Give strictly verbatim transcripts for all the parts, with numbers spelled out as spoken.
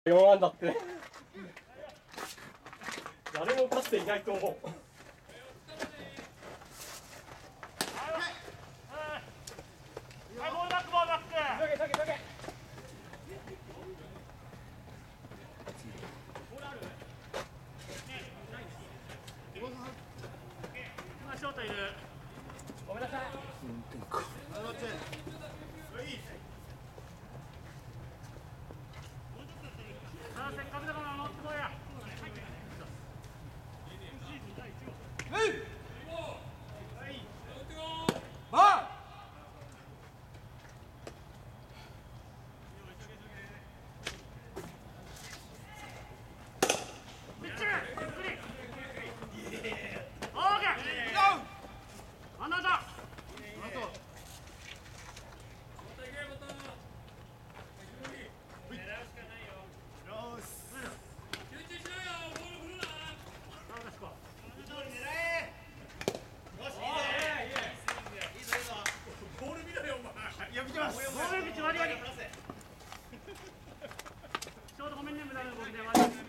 よんあんだって誰も勝っていないと思う。ごめんなさい。せっかくだから守ってこいや。ちょうどごめんね、無駄な動きで悪い。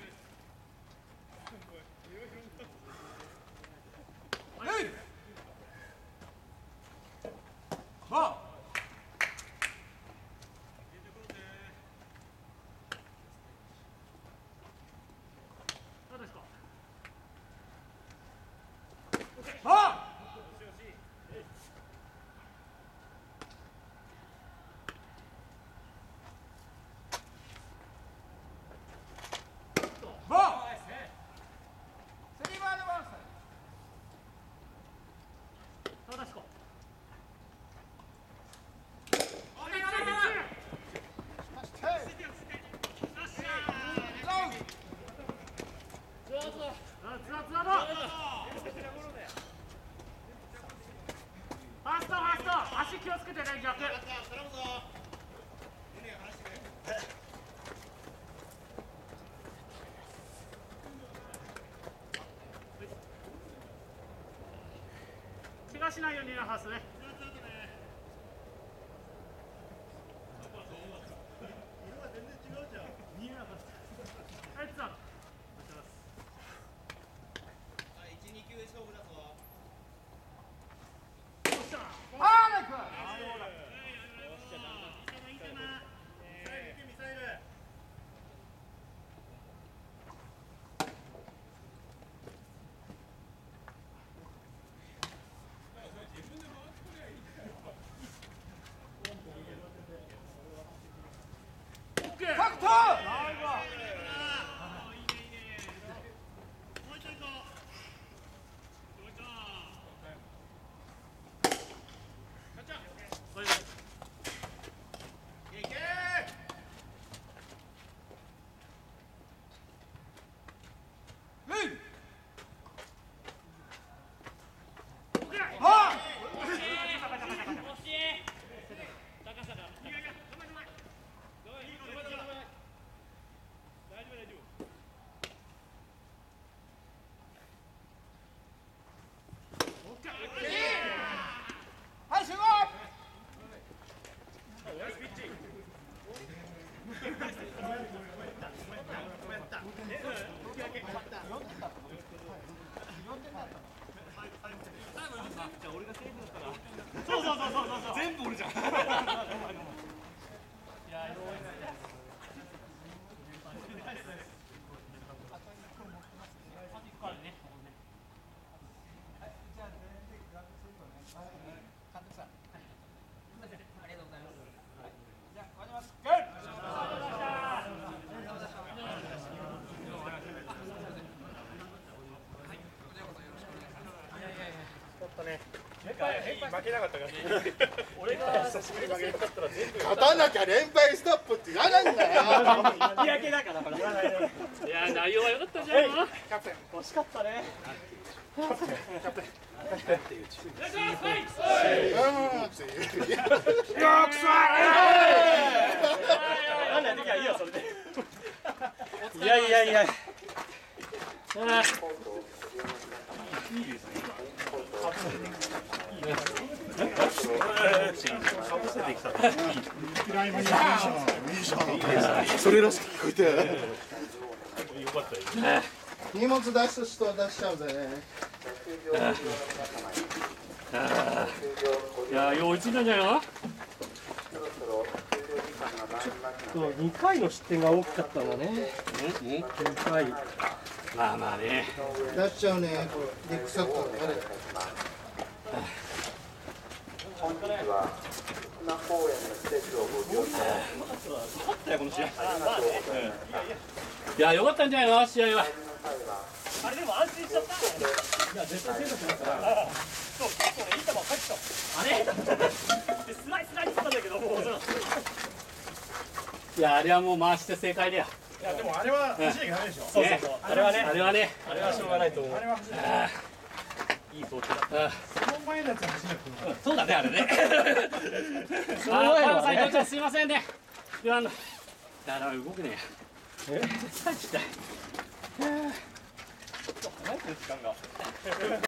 足気をつけてね、逆。怪我しないようにね、ハウスね。そうそうそうそうそう。全部俺じゃん。いや、負けなかったから。俺が久しぶりに負けなかったら全部勝たなきゃ連敗ストップって言わないんだよ。引き分けだからこれ。いや内容は良かったじゃん。キャプテン惜しかったね。キャプテンキャプテン。なんだよ、いいよそれで。いやいやいや。いいですね。 それらしく聞こえて。 よかったよ。 荷物出す人は出しちゃうぜ。 いや、よう追いついたんじゃないの？ にかいの失点が大きかったんだね。にかい。 まあまあね。 出しちゃうね。リックサッカー。 本日は砂公園の施設をご利用いただき勝ったよこの試合。いや、よかったんじゃないの試合は。 あれでも安心しちゃった。いや絶対セーフだから。そう、結構ねいい球入ってた。あれ？でスライスライしたんだけどもう。 いや、あれはもう回して正解だよ。 いやでもあれは走りがダメでしょ。そうそうそう。あれはね。あれはね。あれはしょうがないと思う。あれは走りがダメ。いい装置だ。その前のやつは走らなくても。 そうだね、あれね。その前の斎藤ちゃんすいませんね。いや、あの、だから動くね。え？絶対したい。 離れてる時間が。